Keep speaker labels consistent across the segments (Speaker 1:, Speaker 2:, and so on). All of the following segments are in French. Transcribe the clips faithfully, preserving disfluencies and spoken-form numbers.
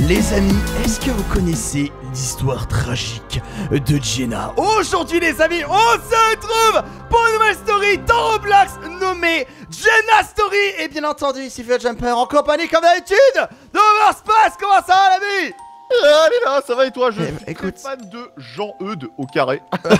Speaker 1: Les amis, est-ce que vous connaissez l'histoire tragique de Jenna? Aujourd'hui les amis, on se retrouve pour une nouvelle story dans Roblox nommée Jenna Story. Et bien entendu, ici Jumper en compagnie comme d'habitude de Overspace. Comment ça va l'ami?
Speaker 2: Allez là, ça va et toi? Je
Speaker 1: eh,
Speaker 2: suis
Speaker 1: écoute...
Speaker 2: très fan de Jean-Eudes au carré.
Speaker 1: Ouais,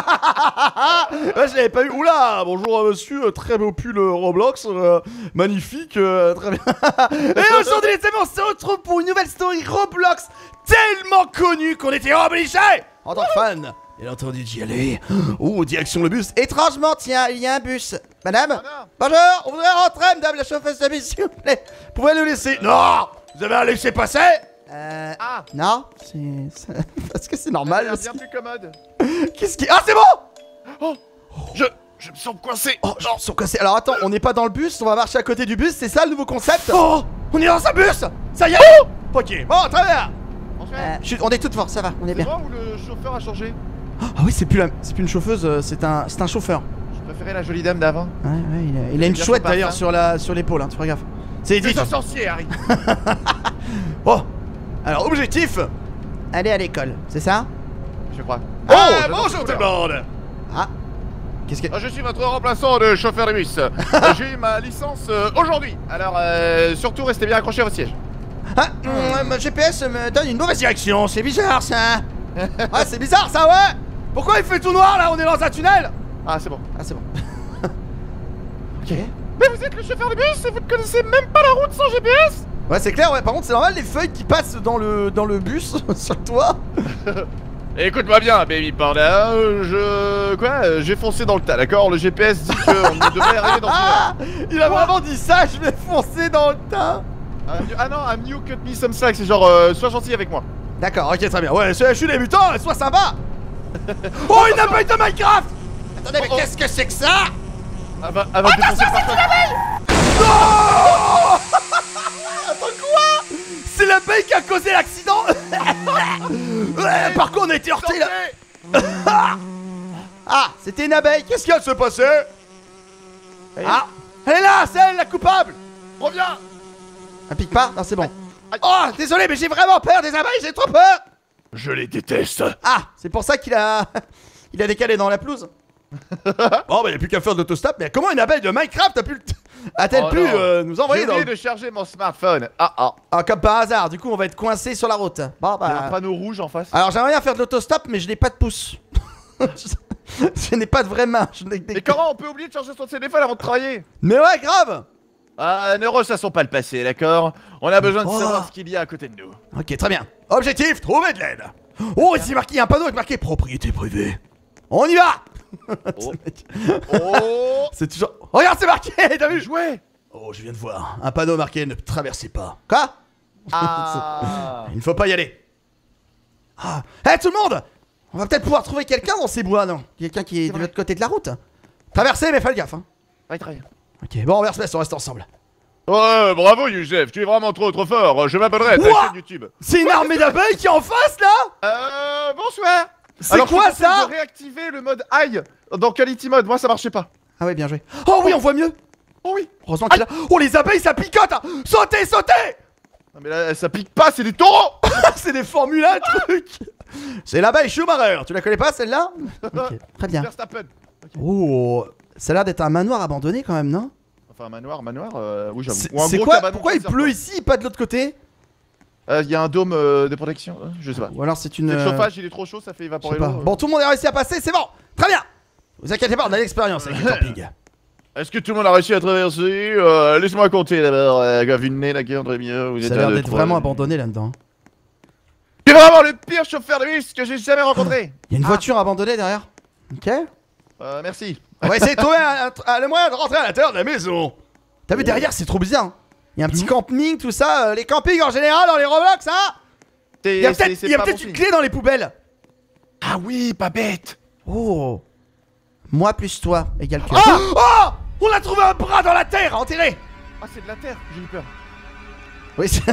Speaker 1: je l'avais pas eu. Oula, bonjour monsieur, très beau pull euh, Roblox, euh, magnifique, euh, très bien. Et aujourd'hui les amis, on se retrouve pour une nouvelle story Roblox tellement connue qu'on était obligé, en tant que fan, bien entendu, d'y aller. Oh, direction le bus. Étrangement, tiens, il y a un bus. Madame,
Speaker 2: Ah,
Speaker 1: bonjour, on voudrait rentrer, madame la chauffeuse de bus, s'il vous plaît. Pouvez nous laisser? Non, vous avez un laisser passer? Euh...
Speaker 2: Ah,
Speaker 1: Non, c'est... Parce que c'est normal.
Speaker 2: ça a l'air bien plus commode.
Speaker 1: Qu'est-ce qui... Ah, c'est bon!
Speaker 2: Oh, je, je me sens coincé.
Speaker 1: Oh, je me sens cassé. Alors attends, on n'est pas dans le bus, on va marcher à côté du bus, c'est ça le nouveau concept? Oh, on est dans un bus. Ça y est. Oh, ok, bon, très bien. euh, je suis... On est toutes fortes, ça va, on est, est bien.
Speaker 2: C'est moi ou le chauffeur a changé?
Speaker 1: Ah oui, c'est plus la... c'est plus une chauffeuse, euh, c'est un... c'est un chauffeur.
Speaker 2: Je préférais la jolie dame d'avant.
Speaker 1: Ouais, ouais, il a, il a une chouette d'ailleurs sur la... sur l'épaule, hein, tu fais gaffe. C'est
Speaker 2: C'est un sorcier, Harry.
Speaker 1: Oh, alors objectif, aller à l'école, c'est ça?
Speaker 2: Je crois.
Speaker 1: Oh,
Speaker 2: Ah,
Speaker 1: bonjour tout le monde. Ah, qu'est-ce que...
Speaker 2: Ah, je suis votre remplaçant de chauffeur de bus. J'ai eu ma licence euh, aujourd'hui. Alors, euh, surtout, restez bien accrochés à votre siège.
Speaker 1: Ah, mmh, mon G P S me donne une mauvaise direction, c'est bizarre ça. Ah, c'est bizarre ça, ouais. Pourquoi il fait tout noir là? On est dans un tunnel.
Speaker 2: Ah, c'est bon.
Speaker 1: Ah, c'est bon. Ok.
Speaker 2: Mais vous êtes le chauffeur de bus et vous ne connaissez même pas la route sans G P S?
Speaker 1: Ouais, c'est clair, ouais. Par contre, c'est normal les feuilles qui passent dans le, dans le bus sur toi.
Speaker 2: Écoute-moi bien, baby panda, euh, je... Quoi? J'ai foncé dans le tas, d'accord? Le G P S dit qu'on devrait arriver dans une heure.
Speaker 1: Il a vraiment dit ça, je vais foncer dans le tas.
Speaker 2: Ah, ah non, I'm new cut me some slack, c'est genre, euh, sois gentil avec moi.
Speaker 1: D'accord, ok, très bien. Ouais, je, je suis débutant, sois sympa. Oh, une abeille de Minecraft. Attendez, mais
Speaker 2: Oh, oh.
Speaker 1: qu'est-ce que c'est que ça?
Speaker 2: Ah bah, elle va te défoncer par toi.
Speaker 1: Non. Attends, quoi? C'est l'abeille qui a causé l'accident. Ouais, par contre, on a été heurté là. Ah, c'était une abeille. Qu'est-ce qui vient de se passer? Ah, elle est là, c'est elle la coupable.
Speaker 2: Reviens.
Speaker 1: Elle pique pas? Non, c'est bon.
Speaker 2: Aïe.
Speaker 1: Oh, désolé, mais j'ai vraiment peur des abeilles, j'ai trop peur.
Speaker 2: Je les déteste.
Speaker 1: Ah, c'est pour ça qu'il a... Il a décalé dans la pelouse. Bon, bah, y'a plus qu'à faire de l'autostop. Mais comment une abeille de Minecraft a pu... A-t-elle
Speaker 2: Oh
Speaker 1: pu
Speaker 2: non.
Speaker 1: euh, nous envoyer
Speaker 2: J'ai
Speaker 1: dans...
Speaker 2: oublié de charger mon smartphone. Ah ah.
Speaker 1: Ah, comme par hasard, du coup, on va être coincé sur la route. Bon,
Speaker 2: Il y a un
Speaker 1: bah...
Speaker 2: panneau rouge en face.
Speaker 1: Alors, j'aimerais bien faire de l'autostop, mais je n'ai pas de pouce. Je n'ai pas de vraies mains. Je n'ai que des...
Speaker 2: Mais comment on peut oublier de charger son téléphone avant de travailler?
Speaker 1: Mais ouais, grave.
Speaker 2: Ah, ne ressassons pas le passé, d'accord? On a besoin de
Speaker 1: Oh.
Speaker 2: savoir ce qu'il y a à côté de nous.
Speaker 1: Ok, très bien. Objectif, trouver de l'aide. Oh, ici marqué, il y a un panneau avec marqué propriété privée. On y va.
Speaker 2: Oh. Oh.
Speaker 1: C'est toujours... Regarde, c'est marqué, t'as vu?
Speaker 2: Jouer.
Speaker 1: Oh, je viens de voir. Un panneau marqué ne traversez pas. Quoi?
Speaker 2: Ah.
Speaker 1: Il ne faut pas y aller. Ah. Hé, tout le monde! On va peut-être pouvoir trouver quelqu'un dans ces bois, non? Quelqu'un qui est,
Speaker 2: C'est
Speaker 1: de
Speaker 2: vrai.
Speaker 1: l'autre côté de la route. Traversez, mais fais gaffe, hein.
Speaker 2: Ouais, très bien.
Speaker 1: Ok, bon, on verse, on reste ensemble.
Speaker 2: Ouais, bravo Youssef, tu es vraiment trop trop fort. Je m'abonnerai à ta
Speaker 1: Ouah.
Speaker 2: chaîne YouTube.
Speaker 1: C'est une armée d'abeilles qui est en face, là?
Speaker 2: Euh, bonsoir.
Speaker 1: C'est
Speaker 2: Alors,
Speaker 1: quoi
Speaker 2: je te conseille
Speaker 1: ça?
Speaker 2: de réactiver le mode high dans Quality Mode. Moi, ça marchait pas.
Speaker 1: Ah ouais, bien joué. Oh oui, on voit mieux.
Speaker 2: Oh oui.
Speaker 1: Heureusement qu'il est là. Oh, les abeilles, ça picote, hein. Sautez, sautez.
Speaker 2: Non mais là, ça pique pas, c'est des taureaux.
Speaker 1: C'est des Formule un, truc. C'est l'abeille Schumacher. Tu la connais pas, celle-là? Ok, très bien.
Speaker 2: Verstappen.
Speaker 1: Oh, ça a l'air d'être un manoir abandonné quand même, non?
Speaker 2: Enfin, manoir, manoir, euh, oui, j'avoue.
Speaker 1: C'est
Speaker 2: Ou un
Speaker 1: c'est
Speaker 2: gros
Speaker 1: quoi?
Speaker 2: cabanon
Speaker 1: Pourquoi il
Speaker 2: qui sert
Speaker 1: pleut
Speaker 2: pas.
Speaker 1: ici, pas de l'autre côté?
Speaker 2: Il y a un dôme euh, de protection, euh, je sais pas.
Speaker 1: Ou alors c'est une...
Speaker 2: C'est le
Speaker 1: euh,
Speaker 2: chauffage, il est trop chaud, ça fait
Speaker 1: je
Speaker 2: évaporer
Speaker 1: sais pas.
Speaker 2: l'eau. euh.
Speaker 1: Bon, tout le monde a réussi à passer, c'est bon. Très bien. Vous inquiétez pas, on a l'expérience avec le camping.
Speaker 2: Est-ce que tout le monde a réussi à traverser? euh, Laisse-moi compter d'abord. Euh, vu le nez, d'accord, très bien. Vous
Speaker 1: Ça
Speaker 2: êtes
Speaker 1: a l'air
Speaker 2: un, deux,
Speaker 1: d'être
Speaker 2: trois.
Speaker 1: vraiment abandonné là-dedans.
Speaker 2: Tu es vraiment le pire chauffeur de bus que j'ai jamais rencontré.
Speaker 1: Il y a une
Speaker 2: Ah.
Speaker 1: voiture abandonnée derrière. Ok.
Speaker 2: Euh, merci.
Speaker 1: On va essayer de trouver un, un- un- le moyen de rentrer à l'intérieur de la maison. T'as vu derrière, c'est trop bizarre. hein. Il y a un petit camping, tout ça. euh, les campings en général dans les Roblox, hein. Il y a
Speaker 2: C'est-
Speaker 1: peut-être
Speaker 2: c'est
Speaker 1: il y a
Speaker 2: pas
Speaker 1: peut-être
Speaker 2: bon
Speaker 1: une
Speaker 2: signe.
Speaker 1: clé dans les poubelles.
Speaker 2: Ah oui, pas bête.
Speaker 1: Oh. Moi plus toi égale que...
Speaker 2: Ah.
Speaker 1: Oh, on a trouvé un bras dans la terre, enterré.
Speaker 2: Ah, c'est de la terre, j'ai eu peur.
Speaker 1: Oui, c'est...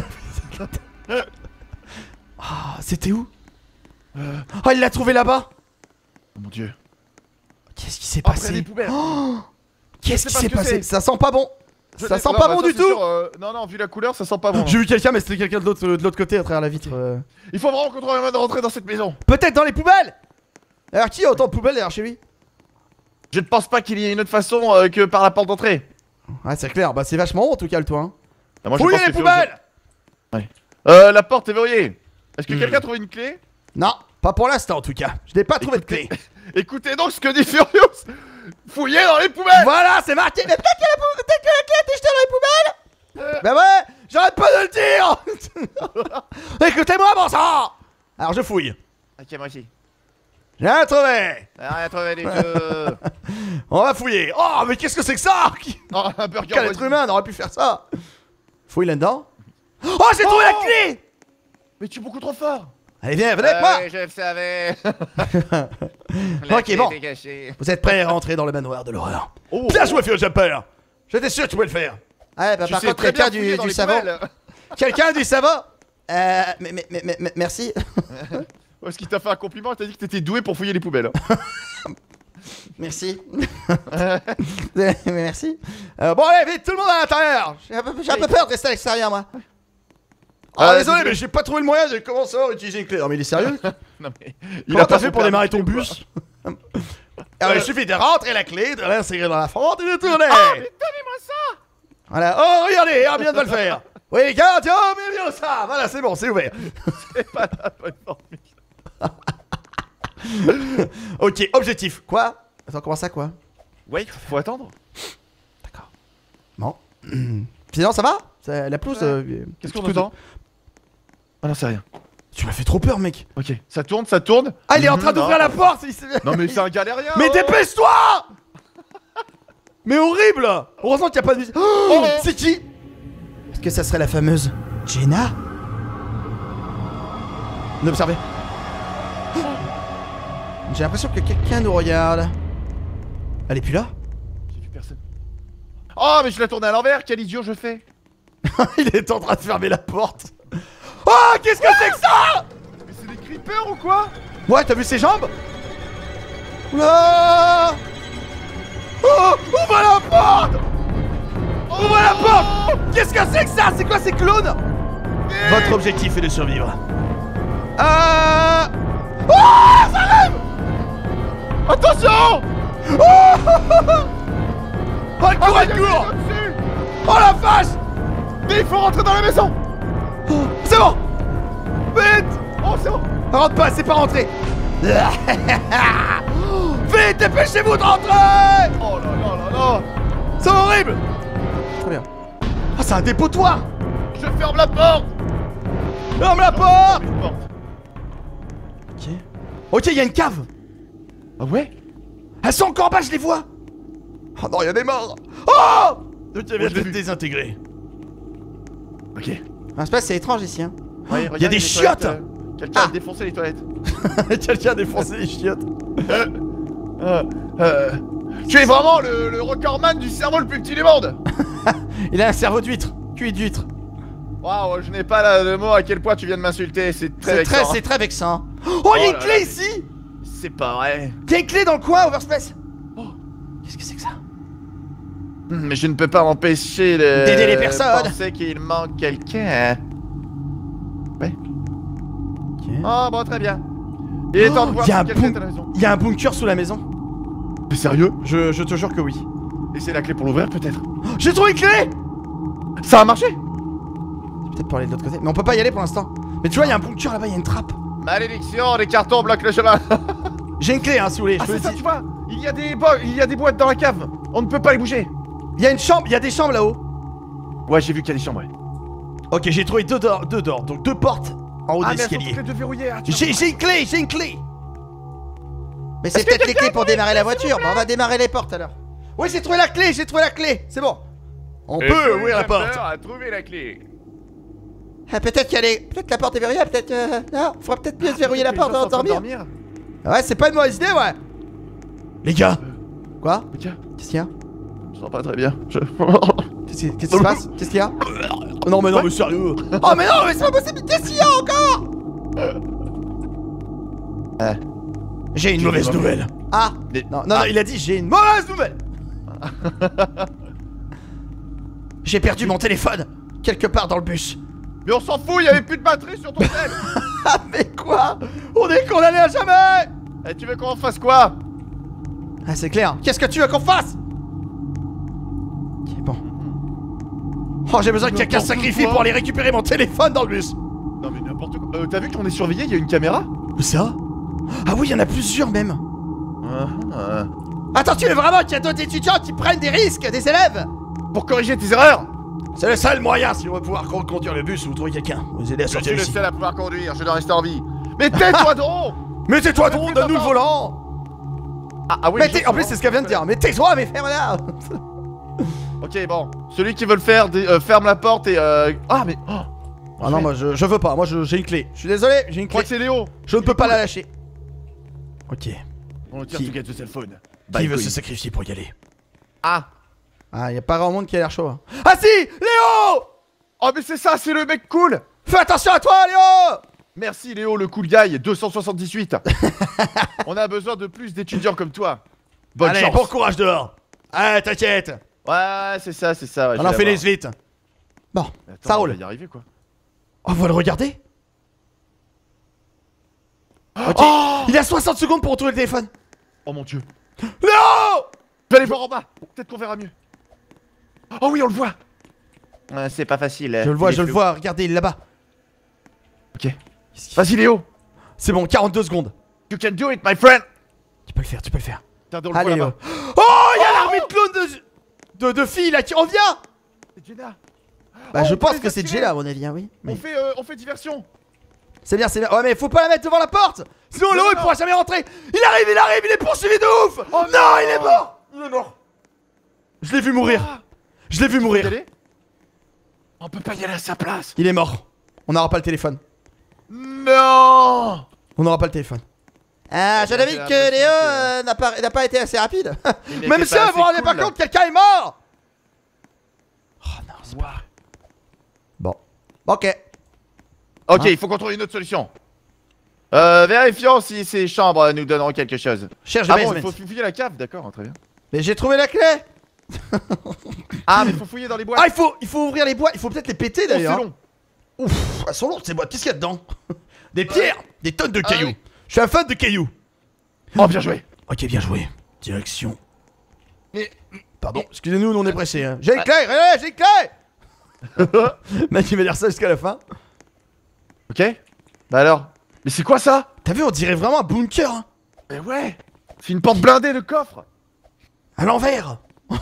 Speaker 1: Ah, c'était où? Oh, il l'a trouvé là-bas.
Speaker 2: Oh mon dieu.
Speaker 1: Qu'est-ce qui s'est
Speaker 2: Après
Speaker 1: passé?
Speaker 2: les poubelles.
Speaker 1: Oh, qu'est-ce
Speaker 2: Je
Speaker 1: qui
Speaker 2: sais pas
Speaker 1: s'est
Speaker 2: ce que
Speaker 1: passé?
Speaker 2: c'est.
Speaker 1: Ça sent pas bon.
Speaker 2: Je
Speaker 1: Ça
Speaker 2: l'ai-
Speaker 1: sent
Speaker 2: non,
Speaker 1: pas
Speaker 2: bah,
Speaker 1: bon
Speaker 2: ça,
Speaker 1: du
Speaker 2: c'est
Speaker 1: tout.
Speaker 2: sûr, euh, Non, non, vu la couleur, ça sent pas bon.
Speaker 1: J'ai vu quelqu'un, mais c'était quelqu'un de l'autre de l'autre côté à travers la vitre. euh.
Speaker 2: Il faut vraiment qu'on trouve un moyen de rentrer dans cette maison.
Speaker 1: Peut-être dans les poubelles. Alors qui a autant de poubelles derrière chez lui?
Speaker 2: Je ne pense pas qu'il y ait une autre façon euh, que par la porte d'entrée.
Speaker 1: Ouais, c'est clair. Bah c'est vachement haut en tout cas le toit. Hein.
Speaker 2: Ah, moi, je
Speaker 1: Fouillez
Speaker 2: pense
Speaker 1: les
Speaker 2: que c'est
Speaker 1: poubelles.
Speaker 2: Ouais. Euh, la porte est verrouillée. Est-ce que
Speaker 1: Hmm.
Speaker 2: quelqu'un a trouvé une clé?
Speaker 1: Non, pas pour l'instant en tout cas. Je n'ai pas trouvé de
Speaker 2: Écoutez-
Speaker 1: clé.
Speaker 2: Écoutez donc ce que dit Furious. Fouillez dans les poubelles.
Speaker 1: Voilà, c'est marqué. Mais peut-être que la, pou- peut-être que la clé a été jetée dans les poubelles.
Speaker 2: Euh.
Speaker 1: Bah ouais, j'arrête pas de le dire. Écoutez-moi, bon sang. Alors je fouille.
Speaker 2: Ok, moi aussi.
Speaker 1: J'ai rien trouvé.
Speaker 2: Ah, rien trouvé du tout.
Speaker 1: On va fouiller. Oh, mais qu'est-ce que c'est que ça?
Speaker 2: Oh, un burger.
Speaker 1: Quel être humain n'aurait pu faire ça? Fouille là-dedans. Oh, j'ai trouvé la
Speaker 2: Oh
Speaker 1: clé.
Speaker 2: Mais tu es beaucoup trop fort.
Speaker 1: Allez, viens, venez avec moi.
Speaker 2: Euh, je le savais.
Speaker 1: Ok, bon. Vous êtes prêts à rentrer dans le manoir de l'horreur?
Speaker 2: Oh,
Speaker 1: Bien joué, Fio Jumper. J'étais sûr que tu pouvais le faire. Ouais, bah
Speaker 2: Tu
Speaker 1: par
Speaker 2: sais
Speaker 1: contre,
Speaker 2: très bien
Speaker 1: quelqu'un
Speaker 2: fouiller
Speaker 1: du,
Speaker 2: dans
Speaker 1: du
Speaker 2: les
Speaker 1: savon.
Speaker 2: poubelles.
Speaker 1: Quelqu'un du savon. Euh, mais, mais, mais, mais, mais- merci.
Speaker 2: Parce qu'il t'a fait un compliment, il t'a dit que t'étais doué pour fouiller les poubelles.
Speaker 1: Merci. Mais merci. Euh, bon, allez, vite, tout le monde à l'intérieur. J'ai un, peu- j'ai un peu peur de rester à l'extérieur, moi. Oh,
Speaker 2: Ah,
Speaker 1: désolé,
Speaker 2: désolé.
Speaker 1: mais j'ai pas trouvé le moyen de commencer à utiliser une clé. Non, mais il est sérieux?
Speaker 2: Non mais.
Speaker 1: Il a pas fait
Speaker 2: son
Speaker 1: pour démarrer ton
Speaker 2: permis,
Speaker 1: bus. Alors, il suffit de rentrer la clé, de l'insérer dans la fente et de tourner.
Speaker 2: Ah, mais donnez-moi ça.
Speaker 1: Voilà. Oh, regardez, on vient de le faire. Oui, regarde, oh, mais bien ça. Voilà, c'est bon, c'est ouvert.
Speaker 2: C'est pas la bonne formule.
Speaker 1: Ok, objectif. Quoi? Attends, comment ça, quoi?
Speaker 2: Ouais, faut attendre.
Speaker 1: D'accord. Bon. Sinon, ça va? Ça- La pelouse. euh,
Speaker 2: Qu'est-ce
Speaker 1: petit
Speaker 2: qu'on
Speaker 1: peu de-
Speaker 2: entend? Ah non, c'est rien.
Speaker 1: Tu m'as fait trop peur, mec.
Speaker 2: Ok, ça tourne, ça tourne.
Speaker 1: Ah, il est en
Speaker 2: Mhm,
Speaker 1: train d'ouvrir
Speaker 2: non.
Speaker 1: la porte. il s'est-
Speaker 2: Non mais c'est un galérien.
Speaker 1: Mais
Speaker 2: oh.
Speaker 1: dépêche-toi! Mais horrible! Heureusement qu'il n'y a pas de musique. Oh,
Speaker 2: Oh.
Speaker 1: c'est qui? Est-ce que ça serait la fameuse Jenna? N'observez. J'ai l'impression que quelqu'un nous regarde. Elle est plus là?
Speaker 2: J'ai vu personne. Oh mais je l'ai tourné à l'envers, quel idiot je fais.
Speaker 1: Il est en train de fermer la porte. Oh, qu'est-ce que c'est que ça?
Speaker 2: Mais c'est des creepers ou quoi?
Speaker 1: Ouais, t'as vu ses jambes? Oula! Oh, ouvre la porte! Ouvre la porte! Qu'est-ce que c'est que ça? C'est quoi ces clones? Votre objectif est de survivre. Euh... Oh, ça rêve!
Speaker 2: Attention.
Speaker 1: Oh, elle court,
Speaker 2: Ah,
Speaker 1: elle
Speaker 2: il y a
Speaker 1: court!
Speaker 2: quelqu'un dessus.
Speaker 1: Oh la vache!
Speaker 2: Mais il faut rentrer dans la maison.
Speaker 1: Oh, c'est bon! Vite!
Speaker 2: Oh c'est bon.
Speaker 1: Rentre pas, c'est pas rentré! Vite, dépêchez-vous de rentrer!
Speaker 2: Oh là là là là.
Speaker 1: C'est horrible! Très bien. Ah, c'est un dépotoir!
Speaker 2: Je ferme la porte.
Speaker 1: Ferme la porte!
Speaker 2: Une porte.
Speaker 1: Ok. Ok, il y a une cave!
Speaker 2: Ah ouais?
Speaker 1: Elles sont encore en bas, je les vois! Oh non, il y a des morts! Oh! Ok,
Speaker 2: je
Speaker 1: viens
Speaker 2: l'ai
Speaker 1: de
Speaker 2: vu.
Speaker 1: désintégré.
Speaker 2: Ok.
Speaker 1: Ah, c'est pas, c'est étrange ici, hein.
Speaker 2: Ouais,
Speaker 1: Il y a
Speaker 2: regarde
Speaker 1: des
Speaker 2: les
Speaker 1: chiottes.
Speaker 2: toilettes, euh, Quelqu'un
Speaker 1: Ah.
Speaker 2: a défoncé les toilettes.
Speaker 1: Quelqu'un a défoncé les chiottes.
Speaker 2: Euh, euh, tu es vraiment le, le recordman du cerveau le plus petit du monde.
Speaker 1: Il a un cerveau d'huître. Cuit d'huître.
Speaker 2: Waouh, je n'ai pas la- le mot à quel point tu viens de m'insulter, c'est très
Speaker 1: C'est très,
Speaker 2: vexant.
Speaker 1: c'est très vexant. Oh, il y a
Speaker 2: Oh
Speaker 1: une
Speaker 2: là
Speaker 1: clé
Speaker 2: là.
Speaker 1: ici!
Speaker 2: C'est pas vrai.
Speaker 1: Il y a une clé dans le coin, Overspace!
Speaker 2: Oh.
Speaker 1: Qu'est-ce que c'est que ça?
Speaker 2: Hmm, Mais je ne peux pas m'empêcher de
Speaker 1: D'aider les personnes.
Speaker 2: penser qu'il manque quelqu'un. Ouais.
Speaker 1: Ok.
Speaker 2: Oh bon, très bien. Il est temps de
Speaker 1: Oh,
Speaker 2: voir
Speaker 1: y a
Speaker 2: si
Speaker 1: un
Speaker 2: quelqu'un
Speaker 1: boum-
Speaker 2: est à la maison.
Speaker 1: Il y a un bunker sous la maison.
Speaker 2: T'es sérieux?
Speaker 1: Je, je te jure que oui.
Speaker 2: Et c'est la clé pour l'ouvrir peut-être?
Speaker 1: Oh, j'ai trouvé une clé!
Speaker 2: Ça a marché?
Speaker 1: Je vais peut-être pas aller de l'autre côté. Mais on peut pas y aller pour l'instant. Mais tu vois, il y a un bunker là-bas, il y a une trappe.
Speaker 2: Malédiction, les cartons bloquent le chemin.
Speaker 1: J'ai une clé, hein, si vous voulez. Je
Speaker 2: Ah
Speaker 1: peux
Speaker 2: c'est ça,
Speaker 1: le
Speaker 2: tu
Speaker 1: dire.
Speaker 2: vois. Il y a des bo- il y a des boîtes dans la cave. On ne peut pas les bouger.
Speaker 1: Il y a une chambre, il y a des chambres là-haut.
Speaker 2: Ouais, j'ai vu qu'il y a des chambres, ouais.
Speaker 1: Ok, j'ai trouvé deux doors, deux doors, donc deux portes en haut
Speaker 2: Ah
Speaker 1: de
Speaker 2: mais elles sont
Speaker 1: l'escalier.
Speaker 2: toutes les deux verrouillées. Ah, tiens.
Speaker 1: J'ai j'ai une clé, j'ai une clé. Mais c'est
Speaker 2: Est-ce que
Speaker 1: peut-être les
Speaker 2: quelqu'un
Speaker 1: clés pour démarrer la voiture. Bah, on va démarrer les portes alors. Oui, j'ai trouvé la clé, j'ai trouvé la clé. C'est bon. On
Speaker 2: Et
Speaker 1: peut
Speaker 2: Furious
Speaker 1: ouvrir la porte.
Speaker 2: Jumper a trouvé la clé.
Speaker 1: Ah, peut-être qu'elle est. Peut-être la porte est verrouillée, peut-être. Euh... Non, faudra peut-être mieux se verrouiller la
Speaker 2: Les
Speaker 1: porte
Speaker 2: gens
Speaker 1: avant de
Speaker 2: sont en train
Speaker 1: dormir. Ouais, c'est pas une mauvaise idée, ouais. Les gars. Quoi?
Speaker 2: Mais tiens,
Speaker 1: Qu'est-ce qu'il y a?
Speaker 2: je sens pas très bien. Je...
Speaker 1: Qu'est-ce qui qu'est-ce qui se passe? Qu'est-ce qu'il y a? Oh non, mais non, mais sérieux. Oh, mais non, mais c'est pas possible. Qu'est-ce qu'il y a encore?
Speaker 2: Euh,
Speaker 1: J'ai une
Speaker 2: J'ai
Speaker 1: mauvaise
Speaker 2: une
Speaker 1: nouvelle. Ah.
Speaker 2: Des-
Speaker 1: Non, non, non,
Speaker 2: Ah.
Speaker 1: il a dit j'ai une mauvaise nouvelle. J'ai perdu mon téléphone quelque part dans le bus.
Speaker 2: Mais on s'en fout, il y avait plus de batterie sur ton tel.
Speaker 1: Ah mais quoi? On est condamné à jamais.
Speaker 2: Et tu veux qu'on fasse quoi?
Speaker 1: Ah c'est clair. Qu'est-ce que tu veux qu'on fasse? Ok bon. Oh j'ai besoin que quelqu'un se sacrifie pour aller récupérer mon téléphone dans le bus.
Speaker 2: Non mais n'importe quoi. Euh, t'as vu qu'on est surveillé, il y a une caméra?
Speaker 1: Où ça? Ah oui, il y en a plusieurs même.
Speaker 2: uh, uh.
Speaker 1: Attends, tu veux vraiment qu'il y a d'autres étudiants qui prennent des risques, des élèves?
Speaker 2: Pour corriger tes erreurs.
Speaker 1: C'est le seul moyen si on veut pouvoir conduire le bus ou trouver quelqu'un. Vous aider à
Speaker 2: Je
Speaker 1: sortir
Speaker 2: suis le
Speaker 1: ici.
Speaker 2: seul à pouvoir conduire, je dois rester en vie. Mais tais-toi donc.
Speaker 1: Mais tais-toi
Speaker 2: Mais
Speaker 1: donc,
Speaker 2: putain,
Speaker 1: donne-nous le
Speaker 2: non.
Speaker 1: volant.
Speaker 2: Ah, ah oui.
Speaker 1: Mais
Speaker 2: je
Speaker 1: t'es- en plus c'est ce qu'elle vient de dire. Mais tais-toi, mais ferme-la.
Speaker 2: Ok bon, celui qui veut le faire, dé- euh, ferme la porte et euh... Ah mais... Oh,
Speaker 1: Ah non, moi je, je veux pas, moi je- j'ai une clé. Je suis désolé, j'ai une
Speaker 2: je crois
Speaker 1: clé.
Speaker 2: que c'est Léo.
Speaker 1: Je ne peux pas la lâcher. Ok.
Speaker 2: On tire
Speaker 1: Qui-
Speaker 2: to get the cell phone.
Speaker 1: Qui
Speaker 2: Bye,
Speaker 1: veut
Speaker 2: couille.
Speaker 1: se sacrifier pour y aller?
Speaker 2: Ah.
Speaker 1: Ah, y a pas grand monde qui a l'air chaud. hein. Ah si, Léo!
Speaker 2: Oh mais c'est ça, c'est le mec cool.
Speaker 1: Fais attention à toi, Léo!
Speaker 2: Merci Léo, le cool guy, deux cent soixante-dix-huit. On a besoin de plus d'étudiants comme toi. Bonne
Speaker 1: Allez,
Speaker 2: chance.
Speaker 1: bon courage dehors. Ah, t'inquiète.
Speaker 2: Ouais, c'est ça, c'est ça. Ouais, je
Speaker 1: On en
Speaker 2: vais
Speaker 1: fait les
Speaker 2: l'avoir.
Speaker 1: vite. Bon,
Speaker 2: Attends,
Speaker 1: ça
Speaker 2: on
Speaker 1: roule.
Speaker 2: va y arriver quoi.
Speaker 1: Oh, vous le regardez? Ok.
Speaker 2: Oh,
Speaker 1: Il a soixante secondes pour retrouver le téléphone.
Speaker 2: oh mon dieu.
Speaker 1: Léo!
Speaker 2: Je vais aller voir en bas. Peut-être qu'on verra mieux. Oh oui, on le voit. Ouais, c'est pas facile.
Speaker 1: Je le vois, je le vois. Regardez, il est là-bas.
Speaker 2: Ok. Vas-y Léo.
Speaker 1: C'est bon, quarante-deux secondes.
Speaker 2: You can do it, my friend.
Speaker 1: Tu peux le faire, tu peux le faire.
Speaker 2: Tiens, on le
Speaker 1: Allez,
Speaker 2: voit
Speaker 1: Léo.
Speaker 2: là-bas.
Speaker 1: Oh, il y a l'armée de clones de... de... de filles là qui revient.
Speaker 2: C'est Jenna.
Speaker 1: Bah,
Speaker 2: Oh,
Speaker 1: je
Speaker 2: on peut
Speaker 1: pense
Speaker 2: les
Speaker 1: que c'est
Speaker 2: attirer.
Speaker 1: Jella, à mon avis, hein, oui.
Speaker 2: On
Speaker 1: Oui.
Speaker 2: fait, euh, on fait diversion.
Speaker 1: C'est bien, c'est bien. Ouais, mais faut pas la mettre devant la porte. Sinon,
Speaker 2: Non,
Speaker 1: Léo, il
Speaker 2: non.
Speaker 1: pourra jamais rentrer. Il arrive, il arrive, il est poursuivi de ouf.
Speaker 2: Oh
Speaker 1: non,
Speaker 2: non.
Speaker 1: il est mort. Il est mort. Je l'ai vu mourir.
Speaker 2: Ah,
Speaker 1: Je l'ai vu
Speaker 2: tu peux y
Speaker 1: mourir.
Speaker 2: aller? On peut pas y aller à sa place.
Speaker 1: Il est mort. On n'aura pas le téléphone.
Speaker 2: Non.
Speaker 1: On n'aura pas le téléphone. Ah,
Speaker 2: j'ai
Speaker 1: j'avais dit
Speaker 2: l'impression
Speaker 1: que Léo
Speaker 2: que-
Speaker 1: euh, n'a pas, n'a pas été assez rapide.
Speaker 2: Il
Speaker 1: Même
Speaker 2: n'était
Speaker 1: si
Speaker 2: pas
Speaker 1: vous
Speaker 2: assez
Speaker 1: vous rendez pas
Speaker 2: cool.
Speaker 1: compte, quelqu'un est mort. Oh non, c'est pas
Speaker 2: Ouah.
Speaker 1: vrai. Bon. Ok.
Speaker 2: Ok,
Speaker 1: Hein?
Speaker 2: il faut qu'on trouve une autre solution. Euh, vérifions si ces chambres nous donneront quelque chose.
Speaker 1: Cherche
Speaker 2: Ah
Speaker 1: le
Speaker 2: bon, il
Speaker 1: basement.
Speaker 2: faut fouiller la cave, d'accord, très bien.
Speaker 1: Mais j'ai trouvé la clé.
Speaker 2: Ah, mais il faut fouiller dans les boîtes.
Speaker 1: Ah, il faut, il faut ouvrir les boîtes. Il faut peut-être les péter
Speaker 2: Oh, c'est
Speaker 1: d'ailleurs.
Speaker 2: long.
Speaker 1: Ouf, elles sont lourdes ces boîtes. Qu'est-ce qu'il y a dedans? Des pierres, des tonnes de
Speaker 2: Ah
Speaker 1: cailloux.
Speaker 2: oui.
Speaker 1: Je suis un fan de cailloux.
Speaker 2: Oh, bien joué.
Speaker 1: Ok, bien joué. Direction.
Speaker 2: Mais...
Speaker 1: Pardon, excusez-nous, nous on est pressés. Hein. J'ai une clé, allez, j'ai une clé. Mec, il va dire ça jusqu'à la fin.
Speaker 2: Ok. Bah alors. Mais c'est quoi ça?
Speaker 1: T'as vu, on dirait vraiment un bunker. Hein.
Speaker 2: Mais ouais. C'est une porte blindée de coffre.
Speaker 1: À l'envers.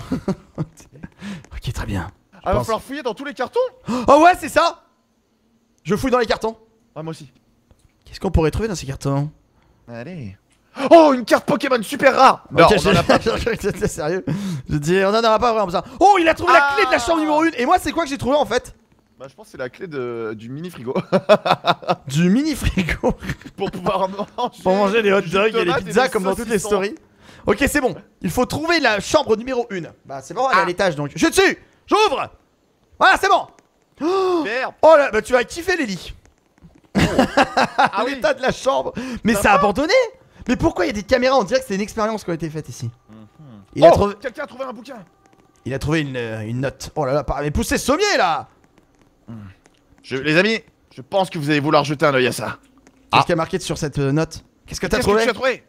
Speaker 1: Ok, très bien.
Speaker 2: Ah, va
Speaker 1: pense.
Speaker 2: falloir fouiller dans tous les cartons.
Speaker 1: Oh ouais, c'est ça. Je fouille dans les cartons.
Speaker 2: Ah, moi aussi.
Speaker 1: Qu'est-ce qu'on pourrait trouver dans ces cartons?
Speaker 2: Allez. Oh, une carte Pokémon super rare. Non,
Speaker 1: Ok,
Speaker 2: on en a pas.
Speaker 1: T'es sérieux? Je dis, on en aura pas vraiment besoin. Oh, il a trouvé la
Speaker 2: Ah.
Speaker 1: clé de la chambre numéro un. Et moi, c'est quoi que j'ai trouvé en fait?
Speaker 2: Bah, je pense que c'est la clé de... du mini frigo.
Speaker 1: Du mini frigo.
Speaker 2: Pour pouvoir manger.
Speaker 1: Pour manger les hot
Speaker 2: du
Speaker 1: dogs et les
Speaker 2: tomate
Speaker 1: pizzas
Speaker 2: des
Speaker 1: comme dans toutes les
Speaker 2: saucissons.
Speaker 1: stories. Ok, c'est bon. Il faut trouver la chambre numéro un. Bah, c'est bon, elle est à
Speaker 2: Ah.
Speaker 1: l'étage donc. Je suis dessus. J'ouvre. Voilà, c'est bon.
Speaker 2: Merde.
Speaker 1: Oh là, bah tu vas kiffer les lits.
Speaker 2: Ah oui.
Speaker 1: L'état de la chambre. Mais c'est abandonné. Mais pourquoi il y a des caméras? On dirait que c'est une expérience qui a été faite ici. Il a
Speaker 2: Oh,
Speaker 1: trouvé,
Speaker 2: quelqu'un a trouvé un bouquin.
Speaker 1: il a trouvé une, euh, une note. Oh là là, par- mais poussez sommier là.
Speaker 2: Je, les amis, je pense que vous allez vouloir jeter un œil à ça.
Speaker 1: Qu'est-ce qu'il y a marqué sur cette euh, note? Qu'est-ce que t'as
Speaker 2: Qu'est-ce que
Speaker 1: trouvé?
Speaker 2: tu as trouvé?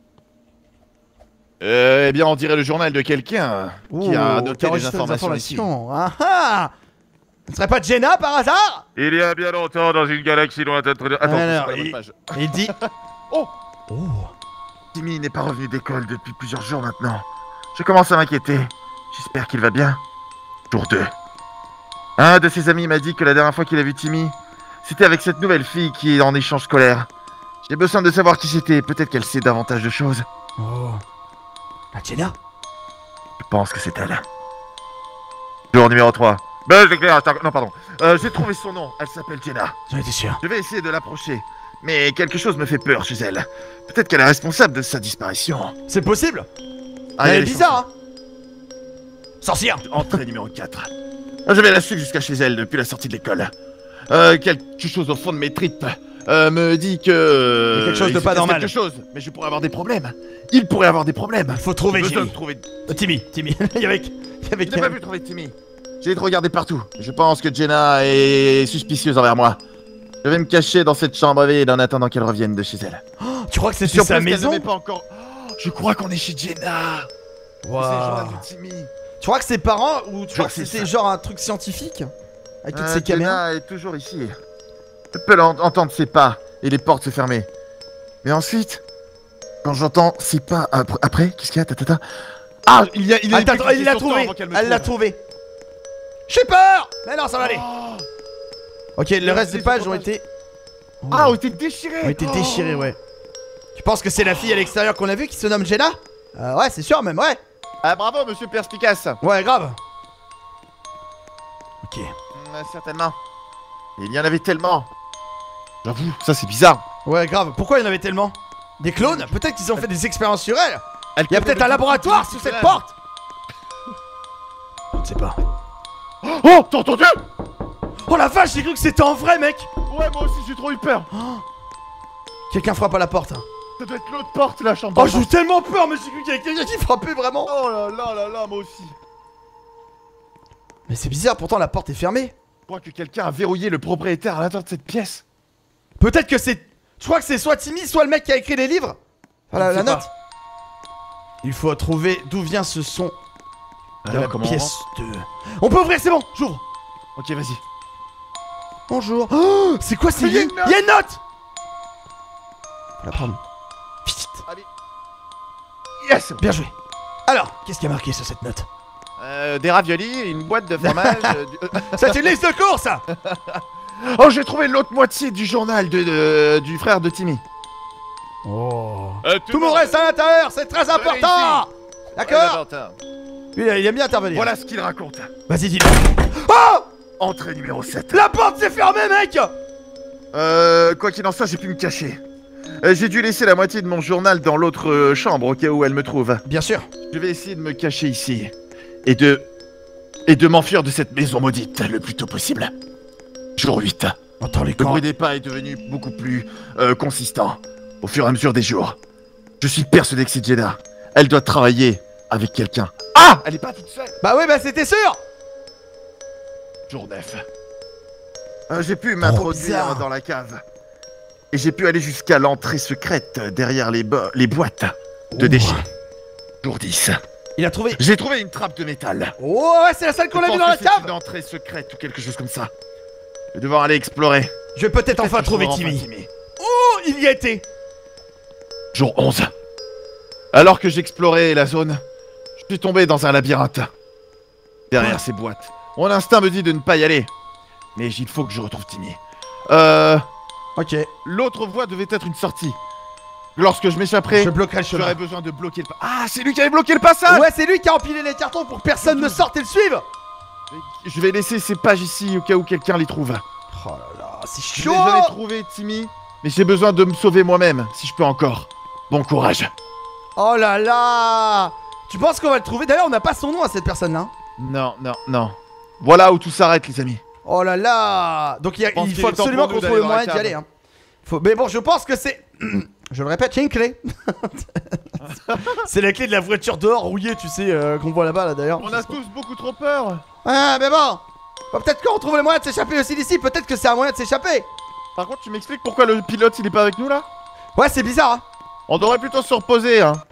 Speaker 2: Euh, eh bien, on dirait le journal de quelqu'un qui a
Speaker 1: Ouh,
Speaker 2: noté
Speaker 1: qui a
Speaker 2: des
Speaker 1: enregistré
Speaker 2: informations ici.
Speaker 1: Ah ah. Ce serait pas Jenna par hasard?
Speaker 2: Il y a bien longtemps, dans une galaxie lointaine. Attends,
Speaker 1: Alors,
Speaker 2: c'est pas la bonne
Speaker 1: il-
Speaker 2: page.
Speaker 1: Il dit.
Speaker 2: Oh,
Speaker 1: Oh.
Speaker 2: Timmy n'est pas revenu d'école depuis plusieurs jours maintenant. Je commence à m'inquiéter. J'espère qu'il va bien. Jour deux. Un de ses amis m'a dit que la dernière fois qu'il a vu Timmy, c'était avec cette nouvelle fille qui est en échange scolaire. J'ai besoin de savoir qui c'était. Peut-être qu'elle sait davantage de choses.
Speaker 1: Oh. La Jenna?
Speaker 2: Je pense que c'est elle. Jour numéro trois. Ben, je l'éclaire, attends, non, pardon. Euh, j'ai trouvé son nom. Elle s'appelle Jenna.
Speaker 1: J'en étais sûr.
Speaker 2: Je vais essayer de l'approcher. Mais quelque chose me fait peur chez elle. Peut-être qu'elle est responsable de sa disparition.
Speaker 1: C'est possible.
Speaker 2: Ah, il y a
Speaker 1: Elle est
Speaker 2: des
Speaker 1: bizarre, hein. Sorcière.
Speaker 2: chances. Entrée numéro quatre. Je vais la suivre jusqu'à chez elle depuis la sortie de l'école. Euh, quelque chose au fond de mes tripes euh, me dit que...
Speaker 1: Il y a quelque chose de
Speaker 2: il
Speaker 1: pas
Speaker 2: se passe
Speaker 1: normal.
Speaker 2: quelque chose, mais je pourrais avoir des problèmes. Il pourrait avoir des problèmes.
Speaker 1: Il faut trouver
Speaker 2: J'ai besoin
Speaker 1: Jimmy.
Speaker 2: de trouver...
Speaker 1: Euh, Timmy, Timmy. il y avait, il y avait
Speaker 2: Je n'ai pas
Speaker 1: Kevin.
Speaker 2: vu trouver Timmy. J'ai trop regardé partout. Je pense que Jenna est suspicieuse envers moi. Je vais me cacher dans cette chambre vide en attendant qu'elle revienne de chez elle.
Speaker 1: Oh, tu crois que c'était
Speaker 2: Surprise
Speaker 1: sa
Speaker 2: qu'elle
Speaker 1: maison?
Speaker 2: ne m'ait pas encore... Oh, je crois qu'on est chez Jenna.
Speaker 1: Wow.
Speaker 2: C'est le journal de Timmy.
Speaker 1: Tu crois que ses parents ou tu
Speaker 2: Je
Speaker 1: crois
Speaker 2: crois
Speaker 1: que
Speaker 2: que c'est
Speaker 1: c'était
Speaker 2: ça.
Speaker 1: genre un truc scientifique avec toutes
Speaker 2: Euh,
Speaker 1: ces caméras?
Speaker 2: Jenna est toujours ici. Je peux l'en- entendre ses pas et les portes se fermer. Mais ensuite, quand j'entends ses pas après, après qu'est-ce qu'il y a tatata Ah, il y a, il a
Speaker 1: Attends, attends, il l'a trouvé. Elle l'a trouvé. J'ai peur. Mais non, ça va aller.
Speaker 2: Oh.
Speaker 1: Ok, le
Speaker 2: Les-
Speaker 1: reste des
Speaker 2: les
Speaker 1: pages ont
Speaker 2: reportages.
Speaker 1: été
Speaker 2: Ah, ont été déchirés.
Speaker 1: ont été
Speaker 2: Oh.
Speaker 1: déchirées, ouais. Tu penses que c'est la fille à l'extérieur qu'on a vue qui se nomme Jenna? euh, Ouais, c'est sûr même, ouais.
Speaker 2: Ah, bravo, monsieur Perspicace.
Speaker 1: Ouais, grave. Ok.
Speaker 2: Mm, certainement. Il y en avait tellement. J'avoue, ça c'est bizarre.
Speaker 1: Ouais, grave. Pourquoi il y en avait tellement? Des clones? Peut-être qu'ils ont fait des expériences sur elle.
Speaker 2: Elle
Speaker 1: Il y a
Speaker 2: connaît
Speaker 1: peut-être un
Speaker 2: le-
Speaker 1: laboratoire sous cette porte. Je ne sais pas.
Speaker 2: Oh, t'as entendu?
Speaker 1: Oh la vache, j'ai cru que c'était en vrai, mec.
Speaker 2: Ouais, moi aussi j'ai trop eu peur.
Speaker 1: Quelqu'un frappe à la porte.
Speaker 2: Ça doit être l'autre porte, la chambre.
Speaker 1: Oh, j'ai eu tellement peur, mais j'ai cru qu'il y avait quelqu'un qui frappait vraiment.
Speaker 2: Oh là là là là, moi aussi.
Speaker 1: Mais c'est bizarre, pourtant la porte est fermée.
Speaker 2: Je crois que quelqu'un a verrouillé le propriétaire à l'intérieur de cette pièce.
Speaker 1: Peut-être que c'est... Je crois que c'est soit Timmy, soit le mec qui a écrit les livres. Voilà,
Speaker 2: Je
Speaker 1: la
Speaker 2: sais
Speaker 1: note. Il faut trouver d'où vient ce son de
Speaker 2: Alors,
Speaker 1: la
Speaker 2: comment on
Speaker 1: pièce de... On peut ouvrir, c'est bon, j'ouvre.
Speaker 2: Ok, vas-y.
Speaker 1: Bonjour. Oh, c'est quoi, c'est
Speaker 2: Mais il y a
Speaker 1: lui
Speaker 2: une note.
Speaker 1: Il y a une note. Faut la prendre. Vite.
Speaker 2: Yes.
Speaker 1: Bien joué. Alors, qu'est-ce qui a marqué sur cette note?
Speaker 2: Euh, des raviolis, une boîte de fromage. euh, du-
Speaker 1: C'est une liste de courses, ça.
Speaker 2: Oh, j'ai trouvé l'autre moitié du journal de, de- du frère de Timmy.
Speaker 1: Oh.
Speaker 2: Euh,
Speaker 1: Tout le monde reste à l'intérieur, c'est très important. D'accord. Lui, il aime bien intervenir.
Speaker 2: Voilà ce qu'il raconte.
Speaker 1: Vas-y, dis-le. Oh,
Speaker 2: Entrée numéro sept.
Speaker 1: la porte s'est fermée, mec.
Speaker 2: Euh, quoi qu'il en soit, j'ai pu me cacher. Euh, j'ai dû laisser la moitié de mon journal dans l'autre euh, chambre au cas où elle me trouve.
Speaker 1: Bien sûr.
Speaker 2: Je vais essayer de me cacher ici. Et de... Et de m'enfuir de cette maison maudite le plus tôt possible. Jour huit.
Speaker 1: Entends les
Speaker 2: Le
Speaker 1: camps.
Speaker 2: bruit des pas est devenu beaucoup plus euh, consistant au fur et à mesure des jours. Je suis persuadé que c'est Jenna. Elle doit travailler avec quelqu'un. Ah, elle est pas toute seule.
Speaker 1: Bah oui, bah c'était sûr.
Speaker 2: Jour neuf. Euh, j'ai pu m'introduire
Speaker 1: bizarre.
Speaker 2: dans la cave. Et j'ai pu aller jusqu'à l'entrée secrète derrière les, bo- les boîtes de
Speaker 1: Oh.
Speaker 2: déchets. Jour dix.
Speaker 1: Il a trouvé.
Speaker 2: J'ai trouvé une trappe de métal.
Speaker 1: Oh ouais, c'est la salle qu'on
Speaker 2: Je
Speaker 1: a vue
Speaker 2: pense
Speaker 1: dans la
Speaker 2: que c'est
Speaker 1: cave.
Speaker 2: une entrée secrète ou quelque chose comme ça. Je vais devoir aller explorer.
Speaker 1: Je vais peut-être enfin
Speaker 2: Peut-être que
Speaker 1: trouver
Speaker 2: je trouverai
Speaker 1: Timmy.
Speaker 2: enfin
Speaker 1: Oh, il y a été.
Speaker 2: Jour onze. Alors que j'explorais la zone, je suis tombé dans un labyrinthe. Derrière
Speaker 1: Ouais.
Speaker 2: ces boîtes. Mon instinct me dit de ne pas y aller. Mais il faut que je retrouve Timmy. Euh...
Speaker 1: Ok.
Speaker 2: L'autre voie devait être une sortie. Lorsque je m'échapperai,
Speaker 1: Je bloquerai le chemin.
Speaker 2: j'aurais besoin de bloquer le pas. Ah, c'est lui qui avait bloqué le passage.
Speaker 1: Ouais, c'est lui qui a empilé les cartons pour que personne ne sorte et le suive.
Speaker 2: Je vais laisser ces pages ici au cas où quelqu'un les trouve.
Speaker 1: Oh là là, c'est
Speaker 2: Je
Speaker 1: chaud.
Speaker 2: l'ai jamais trouvé, Timmy. Mais j'ai besoin de me sauver moi-même, si je peux encore. Bon courage.
Speaker 1: Oh là là. Tu penses qu'on va le trouver? D'ailleurs, on n'a pas son nom à cette personne-là.
Speaker 2: Non, non, non. Voilà où tout s'arrête, les amis.
Speaker 1: Oh là là. Donc il, y a-
Speaker 2: Je pense
Speaker 1: il
Speaker 2: qu'il
Speaker 1: faut
Speaker 2: est temps
Speaker 1: absolument
Speaker 2: pour nous
Speaker 1: qu'on trouve le
Speaker 2: d'aller dans
Speaker 1: moyen
Speaker 2: la
Speaker 1: d'y
Speaker 2: cave.
Speaker 1: aller. Hein. Faut... Mais bon, je pense que c'est... Je le répète, j'ai une clé. C'est la clé de la voiture dehors rouillée, tu sais, euh, qu'on voit là-bas, là, d'ailleurs.
Speaker 2: On a tous beaucoup trop peur.
Speaker 1: Ah, mais bon. Bah, peut-être qu'on trouve le moyen de s'échapper aussi d'ici. Peut-être que c'est un moyen de s'échapper.
Speaker 2: Par contre, tu m'expliques pourquoi le pilote il est pas avec nous là?
Speaker 1: Ouais, c'est bizarre, hein.
Speaker 2: On devrait plutôt se reposer, hein.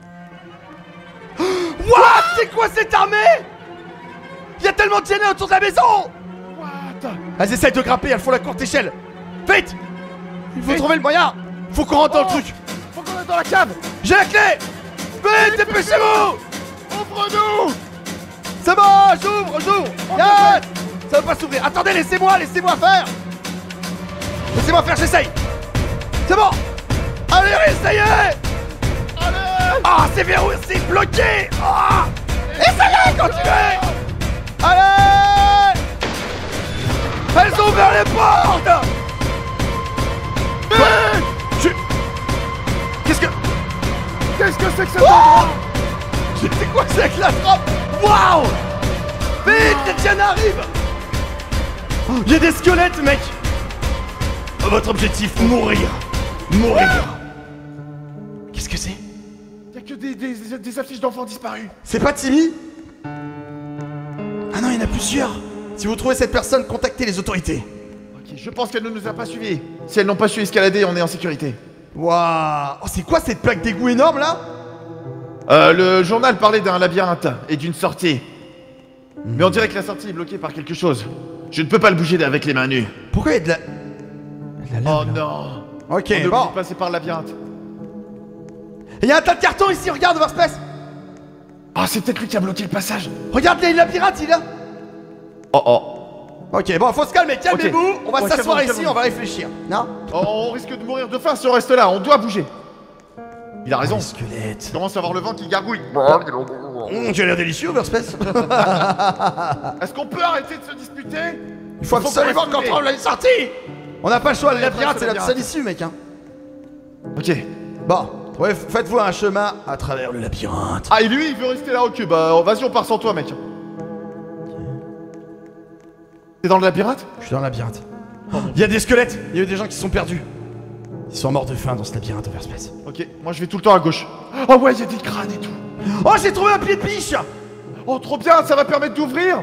Speaker 1: What? C'est quoi cette armée? Il y a tellement de Jenna autour de la maison.
Speaker 2: What?
Speaker 1: Elles essayent de grimper, elles font la courte échelle. Vite. Il faut trouver le moyen. Faut qu'on rentre dans le
Speaker 2: Oh.
Speaker 1: truc.
Speaker 2: Faut qu'on aille dans la cave.
Speaker 1: J'ai la clé. Vite, dépêchez-vous.
Speaker 2: Ouvre-nous.
Speaker 1: C'est bon, j'ouvre, j'ouvre. Yes. Ça va pas s'ouvrir. Attendez, laissez-moi, laissez-moi faire. Laissez-moi faire, j'essaye. C'est bon. Allez, oui, ça y est.
Speaker 2: Allez.
Speaker 1: Ah, c'est verrouillé, c'est bloqué. Ah. Essayez, continuez. Allez. Elles ont ouvert les portes.
Speaker 2: Vite.
Speaker 1: Je... Qu'est-ce que...
Speaker 2: Qu'est-ce que c'est que cet endroit?
Speaker 1: C'est quoi, c'est avec la trappe? Waouh. Vite, les Diana arrive. Oh, il y a des squelettes, mec. Oh, votre objectif, mourir. Mourir. Qu'est-ce que c'est?
Speaker 2: Y'a que des, des, des- des affiches d'enfants disparus.
Speaker 1: C'est pas Timmy? Ah non, il y en a plusieurs. Si vous trouvez cette personne, contactez les autorités.
Speaker 2: Ok, je pense qu'elle ne nous a pas suivis. Si elles n'ont pas su escalader, on est en sécurité.
Speaker 1: Waouh. Oh, c'est quoi cette plaque d'égout énorme là?
Speaker 2: Euh, le journal parlait d'un labyrinthe et d'une sortie. Mais on dirait que la sortie est bloquée par quelque chose. Je ne peux pas le bouger avec les mains nues.
Speaker 1: Pourquoi il y a de la... de la lave,
Speaker 2: Oh
Speaker 1: là?
Speaker 2: non.
Speaker 1: Ok,
Speaker 2: On est obligé
Speaker 1: bon.
Speaker 2: de passer par le labyrinthe.
Speaker 1: Il y a un tas de cartons ici, regarde, Overspace.
Speaker 2: Ah, c'est peut-être lui qui a bloqué le passage.
Speaker 1: Regarde, il y a une labyrinthe, il est là.
Speaker 2: Oh oh.
Speaker 1: Ok, bon, faut se calmer, calmez-vous.
Speaker 2: Ok.
Speaker 1: On va
Speaker 2: Ouais,
Speaker 1: s'asseoir
Speaker 2: calmons-nous,
Speaker 1: ici,
Speaker 2: calmons-nous.
Speaker 1: on va réfléchir. Non?
Speaker 2: Oh, on risque de mourir de faim si on reste là. On doit bouger. Il a raison.
Speaker 1: Les squelettes.
Speaker 2: Je commence à voir le vent qui gargouille.
Speaker 1: Mmh, tu as l'air délicieux, Overspace.
Speaker 2: Est-ce qu'on peut arrêter de se disputer?
Speaker 1: Il faut absolument qu'on trouve la sortie. On n'a pas le choix, le
Speaker 2: Ouais,
Speaker 1: labyrinthe,
Speaker 2: ouais,
Speaker 1: c'est
Speaker 2: le
Speaker 1: la seule
Speaker 2: labyrinthe.
Speaker 1: issue, mec. Hein.
Speaker 2: Ok.
Speaker 1: Bon, ouais, faites-vous un chemin à travers le labyrinthe.
Speaker 2: Ah, et lui, il veut rester là, ok. Bah, vas-y, on part sans toi, mec. T'es dans le labyrinthe?
Speaker 1: Je suis dans le labyrinthe. Il y a des squelettes, il y a eu des gens qui se sont perdus. Ils sont morts de faim dans ce labyrinthe, Overspace.
Speaker 2: Ok, moi je vais tout le temps à gauche. Oh ouais, il y a des crânes et tout.
Speaker 1: Oh, j'ai trouvé un pied de biche.
Speaker 2: Oh, trop bien, ça va permettre d'ouvrir.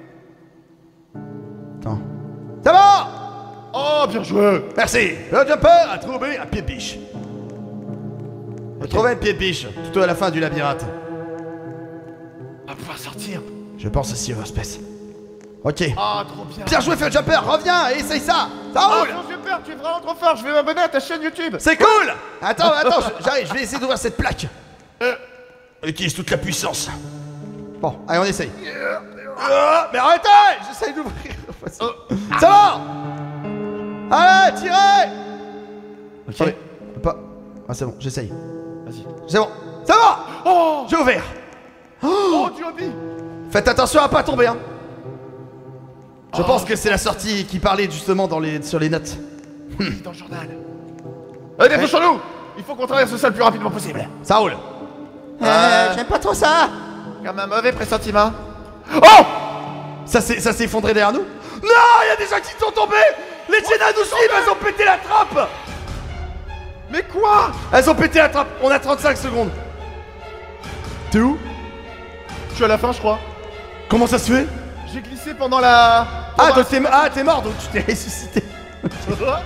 Speaker 1: Attends. Ça va.
Speaker 2: Oh, bien joué.
Speaker 1: Merci. Le jumper a trouvé un pied de biche. J'ai
Speaker 2: Ok.
Speaker 1: trouvé un pied de biche, tout à la fin du labyrinthe.
Speaker 2: On va pouvoir sortir.
Speaker 1: Je pense aussi, Overspace. Ok.
Speaker 2: Ah, trop bien.
Speaker 1: Bien joué, Feu Jumper, reviens et essaye ça. Ça
Speaker 2: Oh,
Speaker 1: roule.
Speaker 2: j'ai peur, tu es vraiment trop fort. Je vais m'abonner à ta chaîne YouTube.
Speaker 1: C'est cool. Attends, attends, je- j'arrive, je vais essayer d'ouvrir cette plaque. Utilise toute la puissance. Bon, allez, on essaye. Euh, mais arrêtez. J'essaye d'ouvrir. Ça va. Allez, tirez.
Speaker 2: Ok.
Speaker 1: Attendez, je peux pas. Ah, c'est bon, j'essaye.
Speaker 2: Vas-y.
Speaker 1: C'est bon. Ça va.
Speaker 2: Oh,
Speaker 1: J'ai ouvert.
Speaker 2: oh, tu as dit.
Speaker 1: Faites attention à pas tomber, hein. Je pense que c'est la sortie qui parlait justement dans les, sur les notes.
Speaker 2: C'est dans le journal. Allez, dépêchons-nous. Il faut qu'on traverse ça le plus rapidement possible.
Speaker 1: Ça roule.
Speaker 2: Euh,
Speaker 1: j'aime pas trop ça.
Speaker 2: Comme un mauvais pressentiment. Oh,
Speaker 1: Ça s'est ça s'est effondré derrière nous. Non, il y a des gens qui sont tombés. Les Jenna nous suivent, elles ont pété la trappe.
Speaker 2: mais quoi?
Speaker 1: Elles ont pété la trappe. On a trente-cinq secondes. T'es où?
Speaker 2: Je suis à la fin, je crois.
Speaker 1: Comment ça se fait?
Speaker 2: J'ai glissé pendant la.
Speaker 1: Ah,
Speaker 2: pendant
Speaker 1: donc t'es ah, t'es mort, donc tu t'es ressuscité.
Speaker 2: la-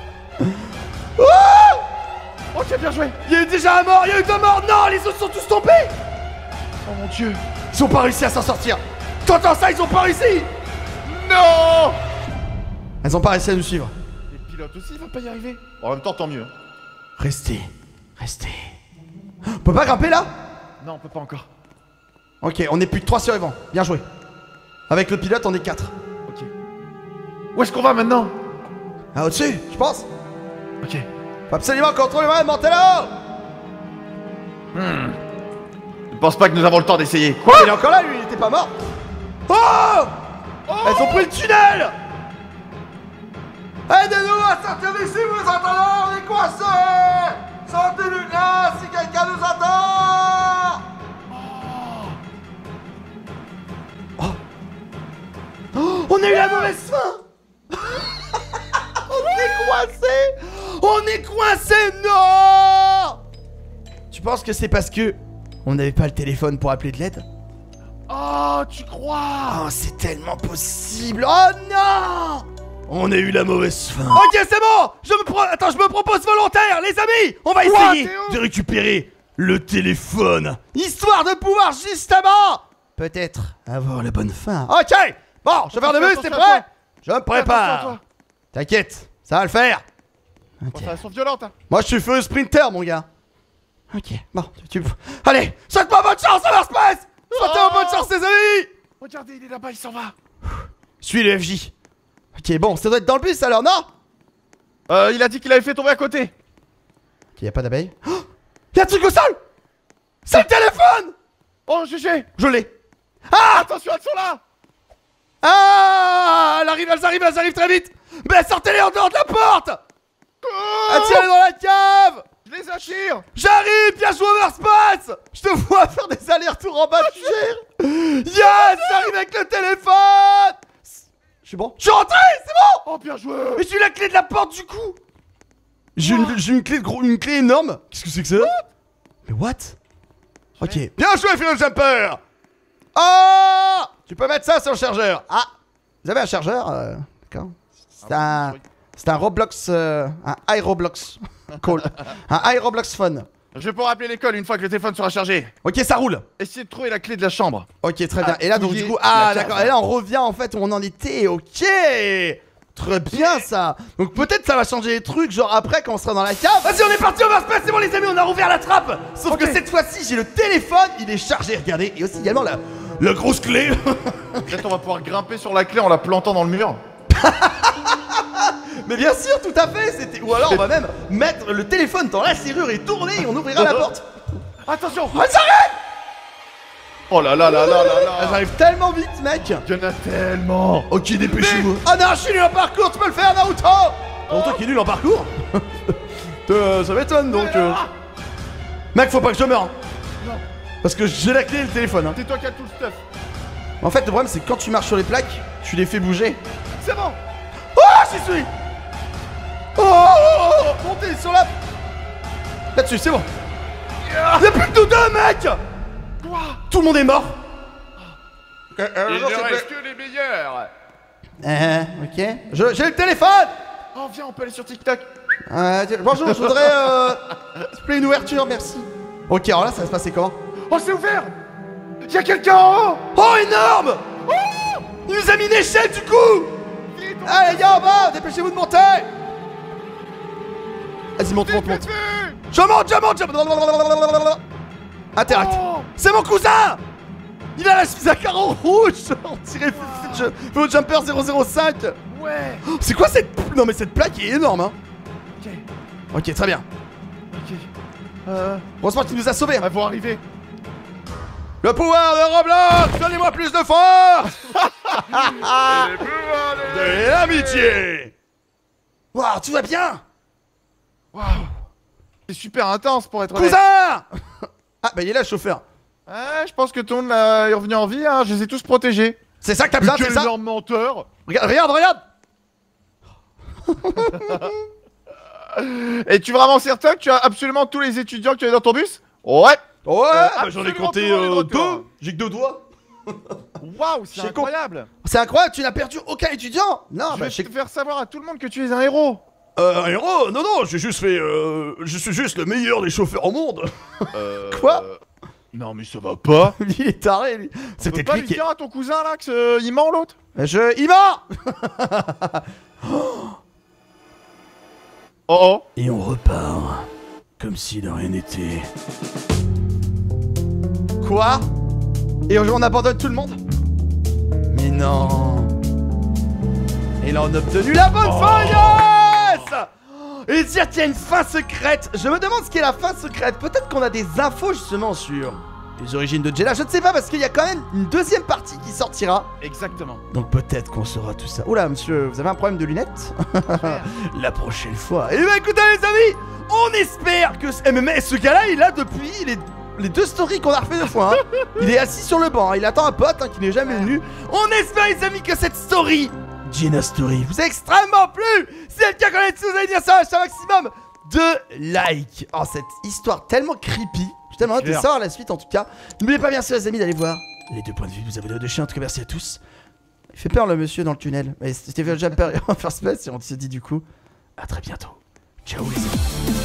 Speaker 2: Ok, bien joué.
Speaker 1: Il y a eu déjà un mort, il y a eu deux morts. Non, les autres sont tous tombés.
Speaker 2: Oh mon dieu.
Speaker 1: Ils ont pas réussi à s'en sortir. T'entends ça, ils ont pas réussi.
Speaker 2: Non.
Speaker 1: Elles ont pas réussi à nous suivre.
Speaker 2: Les pilotes aussi, ils vont pas y arriver. En même temps, tant mieux.
Speaker 1: Restez, restez. On peut pas grimper là?
Speaker 2: Non, on peut pas encore.
Speaker 1: Ok, on est plus de trois survivants. Bien joué. Avec le pilote, on est quatre.
Speaker 2: Ok. Où est-ce qu'on va maintenant?
Speaker 1: Ah, au-dessus, je pense.
Speaker 2: Ok.
Speaker 1: Faut absolument contrôler le Mantello.
Speaker 2: Hmm. Je pense pas que nous avons le temps d'essayer. Quoi?
Speaker 1: Il est encore là, lui, il était pas mort. Oh, elles ont pris le tunnel. Aidez-nous à sortir d'ici, vous entendez? On est coincés. Sortez-nous de là si quelqu'un nous entend. Oh. Oh, on a eu la mauvaise fin. On est coincés. On est coincés, non. Tu penses que c'est parce que on n'avait pas le téléphone pour appeler de l'aide?
Speaker 2: Oh, tu crois?
Speaker 1: Oh, c'est tellement possible. Oh non. On a eu la mauvaise fin. Ok, c'est bon. Je me pro... Attends, je me propose volontaire, les amis. On va
Speaker 2: Quoi,
Speaker 1: essayer
Speaker 2: Théo
Speaker 1: de récupérer le téléphone, histoire de pouvoir justement, peut-être, avoir la bonne fin. Ok. Bon, chauffeur de bus, t'es
Speaker 2: Attention à
Speaker 1: prêt?
Speaker 2: toi.
Speaker 1: Je me
Speaker 2: Attention à
Speaker 1: prépare.
Speaker 2: toi.
Speaker 1: T'inquiète, ça va le faire.
Speaker 2: Oh,
Speaker 1: Ok.
Speaker 2: ça sont violentes, hein.
Speaker 1: Moi, je suis feu sprinter, mon gars. Ok, bon, tu... tu- Allez, souhaite-moi bonne chance, Overspace. Souhaitez-moi bonne chance, les amis.
Speaker 2: Regardez, il est là-bas, il s'en va.
Speaker 1: Suis le F J. Ok, bon, ça doit être dans le bus alors, non?
Speaker 2: Euh, il a dit qu'il avait fait tomber à côté.
Speaker 1: Ok, y'a pas d'abeille. Oh, y'a un truc au sol. C'est le téléphone.
Speaker 2: Oh, G G.
Speaker 1: Je l'ai. Ah.
Speaker 2: Attention, elles sont là.
Speaker 1: Ah. Elle arrive, elles arrivent, elles arrivent très vite. Mais sortez-les en dehors de la porte.
Speaker 2: Oh,
Speaker 1: Attirez dans la cave.
Speaker 2: je les attire.
Speaker 1: J'arrive, bien joué, Overspace. Je te vois faire des allers-retours en bas de chair. Yes, j'arrive avec le téléphone. Je suis bon. Je suis rentré, c'est bon.
Speaker 2: Oh, bien joué.
Speaker 1: Mais j'ai eu la clé de la porte du coup. J'ai une, j'ai une clé de gros, une clé énorme. Qu'est-ce que c'est que ça? Mais what? Ok. Bien joué, Philo Jumper. Oh, tu peux mettre ça sur le chargeur. Ah, Vous avez un chargeur euh, D'accord. C'est un... C'est un Roblox... Euh, un iRoblox call. Un iRoblox phone.
Speaker 2: Je vais pouvoir appeler l'école une fois que le téléphone sera chargé.
Speaker 1: Ok, ça roule.
Speaker 2: Essayez de trouver la clé de la chambre.
Speaker 1: Ok, très
Speaker 2: Ah,
Speaker 1: bien. Et là, donc du coup... Ah, d'accord. Et là, on revient en fait où on en était. Ok. Très bien ça. Donc peut-être ça va changer les trucs, genre après quand on sera dans la cave. Vas-y, on est parti, on va se passer, bon les amis, on a rouvert la trappe. Sauf okay. que cette fois-ci, j'ai le téléphone, il est chargé, regardez. Et aussi également la, la grosse clé.
Speaker 2: Peut-être on va pouvoir grimper sur la clé en la plantant dans le mur.
Speaker 1: Mais bien sûr, tout à fait. C'était... Ou alors on va même mettre le téléphone dans la serrure et tourner et on ouvrira la porte.
Speaker 2: Attention.
Speaker 1: Oh, j'arrête.
Speaker 2: Oh là là là là là là.
Speaker 1: J'arrive tellement vite, mec.
Speaker 2: Il y en a tellement.
Speaker 1: Ok, dépêchez-vous. Ah non, je suis nul en parcours, tu peux le faire, Naruto. Naruto qui est nul en parcours. euh, Ça m'étonne donc. Euh... Mec, faut pas que je meure.
Speaker 2: Non.
Speaker 1: Parce que j'ai la clé et le téléphone. Hein.
Speaker 2: C'est toi qui as tout le stuff.
Speaker 1: En fait, le problème, c'est que quand tu marches sur les plaques, tu les fais bouger.
Speaker 2: C'est bon.
Speaker 1: Oh, j'y suis. Oh, oh, oh, montez sur la... Là-dessus, c'est bon. Y'a plus que nous deux, mec.
Speaker 2: Quoi?
Speaker 1: Tout le monde est mort.
Speaker 2: Euh, euh, Il ne reste que les meilleurs.
Speaker 1: Euh, ok. Je, j'ai le téléphone.
Speaker 2: Oh, viens, on peut aller sur TikTok.
Speaker 1: Euh, bonjour, je voudrais... Euh, s'il vous plaît, une ouverture, merci. Ok, alors là, ça va se passer comment?
Speaker 2: Oh, c'est ouvert. Y'a quelqu'un en haut.
Speaker 1: Oh, énorme. Oh, il nous a mis une échelle, du coup. Allez, les gars, en bas, dépêchez-vous de monter. Vas-y, monte, monte, monte. Je monte, je monte, je monte. Interact. Oh. C'est mon cousin. Il a la chemise à carreaux rouge. On dirait Flo Jumper zéro zéro cinq.
Speaker 2: Ouais.
Speaker 1: Oh, c'est quoi cette... Non mais cette plaque est énorme, hein.
Speaker 2: Ok.
Speaker 1: Ok, très bien.
Speaker 2: Ok. Euh...
Speaker 1: Heureusement qu'il nous a sauvés.
Speaker 2: On va arriver.
Speaker 1: Le pouvoir de Roblox. Donnez-moi plus de force. Et l'amitié. Waouh, tout va bien.
Speaker 2: Waouh. C'est super intense pour être
Speaker 1: cousin. Ah bah il est là le chauffeur.
Speaker 2: Ouais, je pense que tout le monde est revenu en vie, hein. Je les ai tous protégés.
Speaker 1: C'est ça que t'as besoin, c'est ça?
Speaker 2: Quel énorme menteur.
Speaker 1: Regarde, regarde, regarde.
Speaker 2: Et tu es vraiment certain que tu as absolument tous les étudiants que tu avais dans ton bus? Ouais.
Speaker 1: Ouais,
Speaker 2: euh,
Speaker 1: bah j'en ai compté euh, deux. J'ai que deux doigts.
Speaker 2: Waouh, c'est incroyable.
Speaker 1: C'est incroyable, tu n'as perdu aucun étudiant. Non,
Speaker 2: je
Speaker 1: bah
Speaker 2: vais te faire savoir à tout le monde que tu es un héros.
Speaker 1: Euh, un héros? Non, non, j'ai juste fait... Euh, je suis juste le meilleur des chauffeurs au monde.
Speaker 2: Euh...
Speaker 1: Quoi?
Speaker 2: Non mais ça va pas.
Speaker 1: Il est taré, lui.
Speaker 2: C'est peut-être pas lui dire à ton cousin, là, que euh, il ment, l'autre?
Speaker 1: Je... Il ment.
Speaker 2: Oh oh.
Speaker 1: Et on repart. Comme si de rien n'était. Quoi? Et on abandonne tout le monde? Mais non. Et là on a obtenu la bonne oh. fin, yes. Et dire qu'il y a une fin secrète. Je me demande ce qu'est la fin secrète. Peut-être qu'on a des infos justement sur les origines de Jenna. Je ne sais pas parce qu'il y a quand même une deuxième partie qui sortira.
Speaker 2: Exactement.
Speaker 1: Donc peut-être qu'on saura tout ça. Oula monsieur, vous avez un problème de lunettes? La prochaine fois. Et bah écoutez les amis, on espère que... Eh, mais ce gars-là il a depuis les... les deux stories qu'on a refait deux fois. Hein. Il est assis sur le banc, hein. Il attend un pote hein, qui n'est jamais venu. On espère les amis que cette story, Jenna Story, vous a extrêmement plu. Si c'est le cas, connaissez, vous allez dire ça, un maximum de likes. Oh, cette histoire tellement creepy. J'ai tellement hâte de savoir la suite en tout cas. N'oubliez pas bien sûr les amis d'aller voir les deux points de vue, vous abonner aux deux chaînes. En tout cas, merci à tous. Il fait peur le monsieur dans le tunnel. Mais c'était Flo Jumper et en first place et on se dit du coup à très bientôt. Ciao les amis.